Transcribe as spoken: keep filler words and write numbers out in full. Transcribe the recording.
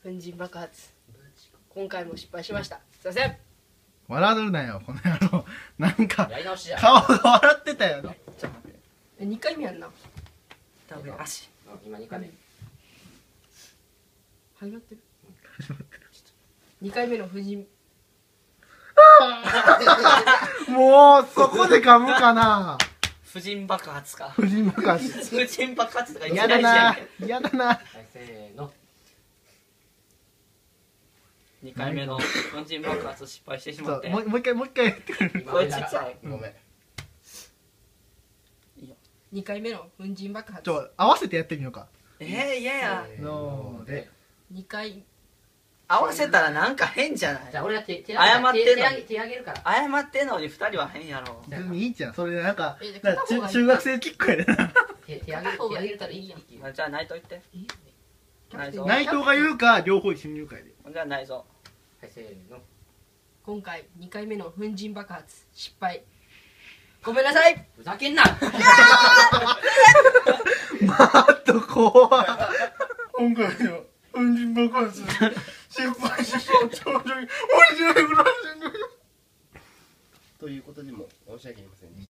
粉塵爆発。今回も失敗しました。すいません。 笑うなよこの野郎。なんかやり直しや。 顔が笑ってたよな。 ちょっと待って。 え、にかいめやんな。 多分足。 今にかいめ。 始まってる。にかいめの粉塵。 もうそこで噛むかな。 婦人爆発か。 婦人爆発。 婦人爆発とか嫌だな。嫌だな。 はい、せーの。 にかいめの粉塵爆発失敗してしまって。 もうもう一回もう一回言ってくれる。 これちっちゃい。 ごめん。 にかいめの粉塵爆発。 ちょ合わせてやってみようか。 えー、嫌や。 のでにかい。 合わせたらなんか変じゃない。 じゃあ俺が手手謝ってんのに手手あげるから。 謝ってんのに二人は変やろ。 別にいいじゃん。それなんかえなんか片方がいい中中学生キックやでな。 手手あげる手あげるたらいいやん。 あじゃあ内藤言って。ないぞ。 内藤が言うか両方一緒に言うかやで。 じゃあないぞ。 はい、せーの。 今回にかいめの粉塵爆発失敗。ごめんなさい。 ふざけんな。 あと怖い。今回の粉塵爆発失敗しそうちょうどいい。面白いぐらい。 ということでも申し訳ありませんでした。